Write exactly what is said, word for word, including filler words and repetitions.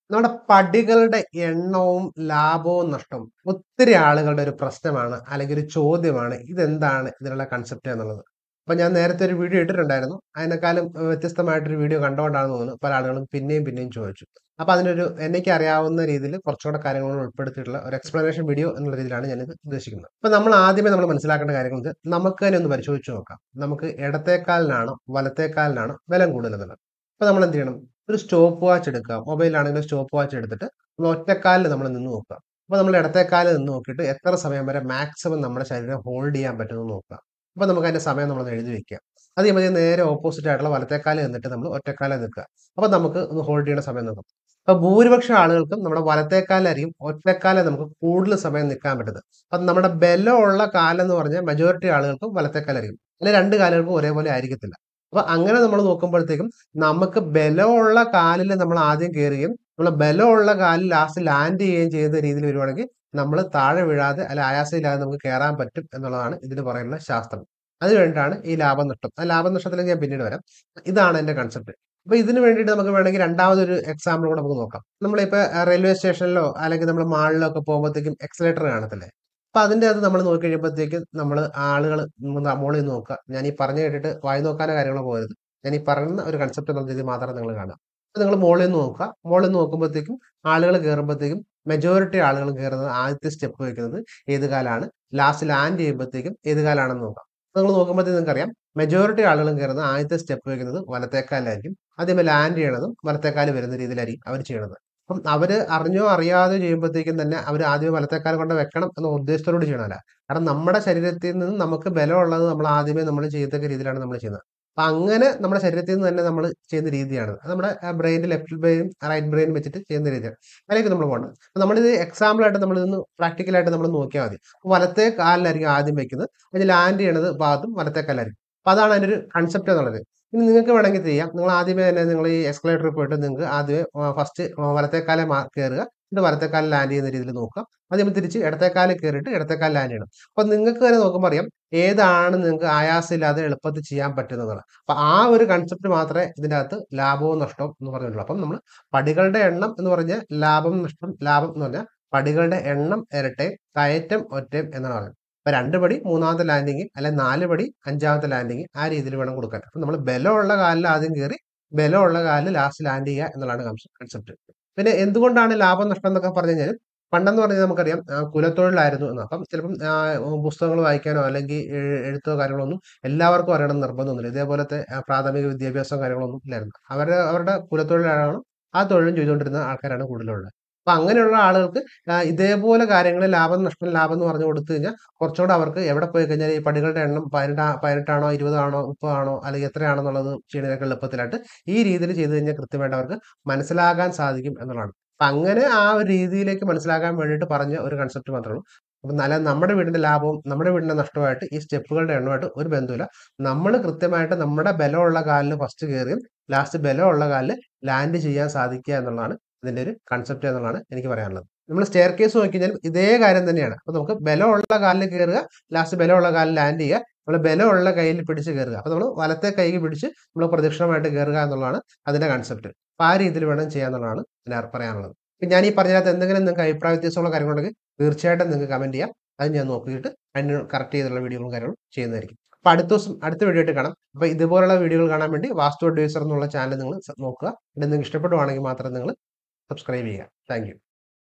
നമ്മുടെ പടികളുടെ എണ്ണവും ലാഭവും നഷ്ടവും ഒത്തിരി ആളുകളുടെ ഒരു പ്രശ്നമാണ് അല്ലെങ്കിൽ ഒരു ചോദ്യമാണ്. ഇതെന്താണ് ഇതിനുള്ള കൺസെപ്റ്റ് എന്നുള്ളത്. അപ്പൊ ഞാൻ നേരത്തെ ഒരു വീഡിയോ ഇട്ടിട്ടുണ്ടായിരുന്നു. അതിനേക്കാളും ഏഹ്, വ്യത്യസ്തമായിട്ടൊരു വീഡിയോ കണ്ടുകൊണ്ടാണെന്ന് തോന്നുന്നു പല ആളുകളും പിന്നെയും പിന്നെയും ചോദിച്ചു. അപ്പൊ അതിനൊരു എനിക്ക് അറിയാവുന്ന രീതിയിൽ കുറച്ചുകൂടെ കാര്യങ്ങൾ ഉൾപ്പെടുത്തിയിട്ടുള്ള ഒരു എക്സ്പ്ലനേഷൻ വീഡിയോ എന്നുള്ള രീതിയിലാണ് ഞാനിത് ഉദ്ദേശിക്കുന്നത്. അപ്പൊ നമ്മൾ ആദ്യമേ നമ്മൾ മനസ്സിലാക്കേണ്ട കാര്യങ്ങൾ ഇത് നമുക്ക് തന്നെ ഒന്ന് പരിശോധിച്ച് നോക്കാം. നമുക്ക് ഇടത്തേക്കാലിനാണോ വലത്തേക്കാലിനാണോ ബലം കൂടുതൽ എന്നുള്ളത്. അപ്പൊ നമ്മൾ എന്ത് ചെയ്യണം? ഒരു സ്റ്റോപ്പ് വാച്ച് എടുക്കുക. മൊബൈലാണെങ്കിൽ സ്റ്റോപ്പ് വാച്ച് എടുത്തിട്ട് നമ്മൾ ഒറ്റക്കാലിൽ നമ്മൾ നിന്ന് നോക്കുക. അപ്പൊ നമ്മൾ ഇടത്തേക്കാലിൽ നിന്ന് നോക്കിയിട്ട് എത്ര സമയം വരെ മാക്സിമം നമ്മുടെ ശരീരം ഹോൾഡ് ചെയ്യാൻ പറ്റുമെന്ന് നോക്കുക. അപ്പൊ നമുക്ക് അതിന്റെ സമയം നമ്മളൊന്ന് എഴുതി വെക്കുക. അത് കഴിയുമ്പോൾ നേരെ ഓപ്പോസിറ്റ് ആയിട്ടുള്ള വലത്തേക്കാലിൽ നിന്നിട്ട് നമ്മൾ ഒറ്റക്കാലിൽ നിൽക്കുക. അപ്പൊ നമുക്ക് ഒന്ന് ഹോൾഡ് ചെയ്യുന്ന സമയം നോക്കാം. അപ്പൊ ഭൂരിപക്ഷം ആളുകൾക്കും നമ്മുടെ വലത്തേക്കാലായിരിക്കും ഒറ്റക്കാലിൽ നമുക്ക് കൂടുതൽ സമയം നിൽക്കാൻ പറ്റുന്നത്. അപ്പൊ നമ്മുടെ ബലമുള്ള കാലെന്ന് പറഞ്ഞാൽ മെജോറിറ്റി ആളുകൾക്കും വലത്തേക്കാലായിരിക്കും. അല്ലെ രണ്ട് കാലുകൾക്കും ഒരേപോലെ ആയിരിക്കത്തില്ല. അപ്പൊ അങ്ങനെ നമ്മൾ നോക്കുമ്പോഴത്തേക്കും നമുക്ക് ബലമുള്ള കാലിൽ നമ്മൾ ആദ്യം കയറുകയും നമ്മളെ ബലമുള്ള കാലിൽ ലാസ്റ്റ് ലാൻഡ് ചെയ്യുകയും ചെയ്യുന്ന രീതിയിൽ വരുവാണെങ്കിൽ നമ്മൾ താഴെ വീഴാതെ അല്ല ആയാസമില്ലാതെ നമുക്ക് കയറാൻ പറ്റും എന്നുള്ളതാണ് ഇതിന് പറയുന്ന ശാസ്ത്രം. അത് വേണ്ടിയിട്ടാണ് ഈ ലാഭനഷ്ടം. ആ ലാഭനഷ്ടത്തിലേക്ക് ഞാൻ പിന്നീട് വരാം. ഇതാണ് എന്റെ കൺസെപ്റ്റ്. അപ്പൊ ഇതിന് വേണ്ടിയിട്ട് നമുക്ക് വേണമെങ്കിൽ രണ്ടാമതൊരു എക്സാമ്പിൾ കൂടെ നമുക്ക് നോക്കാം. നമ്മളിപ്പോ റെയിൽവേ സ്റ്റേഷനിലോ അല്ലെങ്കിൽ നമ്മൾ മാളിലോ ഒക്കെ പോകുമ്പോഴത്തേക്കും എക്സലേറ്റർ കാണത്തില്ലേ? അപ്പൊ അതിന്റെ അത് നമ്മൾ നോക്കി കഴിയുമ്പോഴത്തേക്കും നമ്മൾ ആളുകൾ മോളിൽ നിന്ന് നോക്കുക. ഞാൻ ഈ പറഞ്ഞു കേട്ടിട്ട് വായി നോക്കാനോ കാര്യങ്ങളോ പോകരുത്. ഞാൻ ഈ പറയുന്ന ഒരു കൺസെപ്റ്റ് എന്നുള്ള രീതിയിൽ മാത്രം നിങ്ങൾ കാണുക. അപ്പൊ നിങ്ങൾ മോളിൽ നിന്ന് നോക്കുക. മോളിൽ നിന്ന് നോക്കുമ്പോഴത്തേക്കും ആളുകൾ കയറുമ്പോഴത്തേക്കും മെജോറിറ്റി ആളുകൾ കയറുന്നത് ആദ്യത്തെ സ്റ്റെപ്പ് വെക്കുന്നത് ഏത് കാലാണ്, ലാസ്റ്റ് ലാൻഡ് ചെയ്യുമ്പോഴത്തേക്കും ഏത് കാലാണെന്ന് നോക്കാം. നിങ്ങൾ നോക്കുമ്പോഴത്തേക്കും നിങ്ങൾക്കറിയാം മെജോറിറ്റി ആളുകളും കയറുന്നത് ആദ്യത്തെ സ്റ്റെപ്പ് വെക്കുന്നത് വലത്തേക്കാലായിരിക്കും. ആദ്യമേ ലാൻഡ് ചെയ്യണതും വലത്തേക്കാല് വരുന്ന രീതിയിലായിരിക്കും അവർ ചെയ്യണത്. അപ്പം അവര് അറിഞ്ഞോ അറിയാതെയോ ചെയ്യുമ്പോഴത്തേക്കും തന്നെ അവർ ആദ്യമേ വലത്തേക്കാൽ കൊണ്ട് വെക്കണം എന്ന ഉദ്ദേശത്തോടുകൂടി ചെയ്യണമല്ല. കാരണം നമ്മുടെ ശരീരത്തിൽ നിന്ന് നമുക്ക് ബലമുള്ളത് നമ്മൾ ആദ്യമേ നമ്മൾ ചെയ്യത്തക്ക രീതിയിലാണ് നമ്മൾ ചെയ്യുന്നത്. അപ്പൊ അങ്ങനെ നമ്മുടെ ശരീരത്തിൽ നിന്ന് തന്നെ നമ്മൾ ചെയ്യുന്ന രീതിയാണ്. അത് നമ്മുടെ ബ്രെയിനിന്റെ ലെഫ്റ്റ് ബ്രെയിനും റൈറ്റ് ബ്രെയിനും വെച്ചിട്ട് ചെയ്യുന്ന രീതിയാണ്. അതിലേക്ക് നമ്മൾ പോകണം. അപ്പൊ നമ്മളിത് എക്സാമ്പിൾ ആയിട്ട് നമ്മൾ ഇന്ന് പ്രാക്ടിക്കൽ ആയിട്ട് നമ്മൾ നോക്കിയാൽ മതി. അപ്പൊ വലത്തെ കാലിലായിരിക്കും ആദ്യം വെക്കുന്നത്. അതിന് ലാൻഡ് ചെയ്യണത് ഭാഗത്തും വലത്തെ കാലായിരിക്കും. അപ്പൊ അതാണ് അതിന്റെ ഒരു കൺസെപ്റ്റ് എന്നുള്ളത്. ഇനി നിങ്ങൾക്ക് വേണമെങ്കിൽ ചെയ്യാം. നിങ്ങൾ ആദ്യമേ തന്നെ നിങ്ങൾ ഈ എസ്കലേറ്ററിൽ പോയിട്ട് നിങ്ങൾക്ക് ആദ്യമേ ഫസ്റ്റ് വലത്തേക്കാലെ കയറുക. എന്നിട്ട് വലത്തേക്കാലിൽ ലാൻഡ് ചെയ്യുന്ന രീതിയിൽ നോക്കുക. ആദ്യം തിരിച്ച് ഇടത്തേക്കാലിൽ കയറിയിട്ട് ഇടത്തേക്കാലിൽ ലാൻഡ് ചെയ്യണം. അപ്പൊ നിങ്ങൾക്ക് തന്നെ നോക്കുമ്പോൾ അറിയാം ഏതാണ് നിങ്ങൾക്ക് ആയാസമില്ലാതെ എളുപ്പത്തിൽ ചെയ്യാൻ പറ്റുന്നതാണ്. അപ്പൊ ആ ഒരു കൺസെപ്റ്റ് മാത്രമേ ഇതിന്റെ അകത്ത് ലാഭവും നഷ്ടവും എന്ന് പറഞ്ഞിട്ടുള്ളൂ. അപ്പം നമ്മൾ പടികളുടെ എണ്ണം എന്ന് പറഞ്ഞാൽ ലാഭം നഷ്ടം ലാഭം എന്ന് പറഞ്ഞാൽ പടികളുടെ എണ്ണം ഇരട്ടയും കയറ്റം ഒറ്റയും എന്നാണ് പറയുന്നത്. അപ്പൊ രണ്ട് പടി മൂന്നാമത്തെ ലാൻഡിങ് അല്ലെ നാല് പടി അഞ്ചാമത്തെ ലാൻഡിങ് ആ രീതിയിൽ വേണം കൊടുക്കാൻ. അപ്പൊ നമ്മൾ ബലമുള്ള കാലിൽ ആദ്യം കയറി ബലമുള്ള കാലിൽ ലാസ്റ്റ് ലാൻഡ് ചെയ്യുക എന്നുള്ളതാണ് കൺസെപ്റ്റ്. പിന്നെ എന്തുകൊണ്ടാണ് ലാഭം നഷ്ടം എന്നൊക്കെ പറഞ്ഞു കഴിഞ്ഞാൽ പണ്ടെന്ന് പറഞ്ഞാൽ നമുക്കറിയാം ആ, കുലത്തൊഴിലായിരുന്നു എന്ന്. അപ്പം ചിലപ്പം ആ, പുസ്തകങ്ങൾ വായിക്കാനോ അല്ലെങ്കിൽ എഴു- എഴുത്തോ കാര്യങ്ങളോ ഒന്നും എല്ലാവർക്കും അറിയണം എന്ന് നിർബന്ധമൊന്നുമില്ല. ഇതേപോലത്തെ ആ, പ്രാഥമിക വിദ്യാഭ്യാസവും കാര്യങ്ങളൊന്നും ഇല്ലായിരുന്നു. അവരുടെ അവരുടെ കുലത്തൊഴിലാണ് ആ തൊഴിലും ചെയ്തുകൊണ്ടിരുന്ന ആൾക്കാരാണ് കൂടുതലുള്ളത്. അപ്പൊ അങ്ങനെയുള്ള ആളുകൾക്ക് ആ, ഇതേപോലെ കാര്യങ്ങളിൽ ലാഭം നഷ്ടം ലാഭം എന്ന് പറഞ്ഞു കൊടുത്തു കഴിഞ്ഞാൽ കുറച്ചുകൂടെ അവർക്ക് എവിടെ പോയി കഴിഞ്ഞാൽ ഈ പടികളുടെ എണ്ണം പതിനെട്ടാ പതിനെട്ടാണോ ഇരുപതാണോ മുപ്പതാണോ അല്ലെങ്കിൽ എത്രയാണെന്നുള്ളത് ചെയ്യുന്നതിനൊക്കെ എളുപ്പത്തിലായിട്ട് ഈ രീതിയിൽ ചെയ്തു കഴിഞ്ഞാൽ കൃത്യമായിട്ട് അവർക്ക് മനസ്സിലാകാൻ സാധിക്കും എന്നുള്ളതാണ്. അപ്പൊ അങ്ങനെ ആ ഒരു രീതിയിലേക്ക് മനസ്സിലാക്കാൻ വേണ്ടിയിട്ട് പറഞ്ഞ ഒരു കൺസെപ്റ്റ് മാത്രമേ ഉള്ളൂ. അപ്പൊ നല്ല നമ്മുടെ വീടിന്റെ ലാഭവും നമ്മുടെ വീടിന്റെ നഷ്ടമായിട്ട് ഈ സ്റ്റെപ്പുകളുടെ എണ്ണമായിട്ട് ഒരു ബന്ധമില്ല. നമ്മൾ കൃത്യമായിട്ട് നമ്മുടെ ബലമുള്ള കാലിൽ ഫസ്റ്റ് കയറിയും ലാസ്റ്റ് ബലമുള്ള കാലിൽ ലാൻഡ് ചെയ്യാൻ സാധിക്കുക എന്നുള്ളതാണ് ഇതിന്റെ ഒരു കൺസെപ്റ്റ് എന്നുള്ളതാണ് എനിക്ക് പറയാനുള്ളത്. നമ്മൾ സ്റ്റെയർ കേസ് നോക്കി കഴിഞ്ഞാൽ ഇതേ കാര്യം തന്നെയാണ്. അപ്പൊ നമുക്ക് ബലമുള്ള കാലിൽ കയറുക, ലാസ്റ്റ് ബലമുള്ള കാലിൽ ലാൻഡ് ചെയ്യുക, നമ്മൾ ബലമുള്ള കയ്യിൽ പിടിച്ച് കയറുക. അപ്പൊ നമ്മൾ വലത്തെ കൈ പിടിച്ച് നമ്മൾ പ്രദക്ഷിണമായിട്ട് കയറുക എന്നുള്ളതാണ് അതിന്റെ കൺസെപ്റ്റ്. അപ്പൊ ആ രീതിയിൽ വേണം ചെയ്യാന്നുള്ളതാണ് ഞാൻ പറയാനുള്ളത്. ഇപ്പൊ ഞാൻ ഈ പറഞ്ഞതിനകത്ത് എന്തെങ്കിലും നിങ്ങൾക്ക് അഭിപ്രായ വ്യത്യാസമുള്ള കാര്യങ്ങളുണ്ടെങ്കിൽ തീർച്ചയായിട്ടും നിങ്ങൾക്ക് കമന്റ് ചെയ്യാം. അത് ഞാൻ നോക്കിയിട്ട് അതിന് കറക്റ്റ് ചെയ്തുള്ള വീഡിയോകളും കാര്യങ്ങളും ചെയ്യുന്നതായിരിക്കും. അപ്പൊ അടുത്ത ദിവസം അടുത്ത വീഡിയോ ആയിട്ട് കാണാം. അപ്പൊ ഇതുപോലുള്ള വീഡിയോകൾ കാണാൻ വേണ്ടി വാസ്തു അഡ്വൈസർ എന്നുള്ള ചാനൽ നിങ്ങൾ നോക്കുക. പിന്നെ നിങ്ങൾക്ക് ഇഷ്ടപ്പെടുവാണെങ്കിൽ മാത്രം നിങ്ങൾ സബ്സ്ക്രൈബ് ചെയ്യുക. Thank U.